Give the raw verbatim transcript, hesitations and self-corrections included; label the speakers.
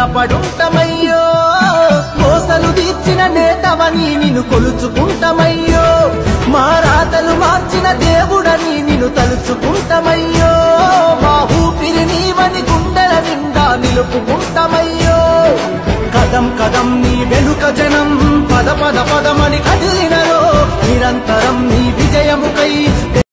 Speaker 1: రుణపడుంటమయ్యో కోసలు తీర్చిన నేతవని నిన్ను కొలుచుకుంటమయ్యో మా రాతలు మార్చిన దేవుడని నిన్ను తలుచుకుంటమయ్యో మా ఊపిరి నీవని గుండెల నిండా నిలుపుకుంటమయ్యో కదం కదం నీ వెనుక జనం పద పద పదమని కదిలినరో నిరంతరం నీ విజయముకై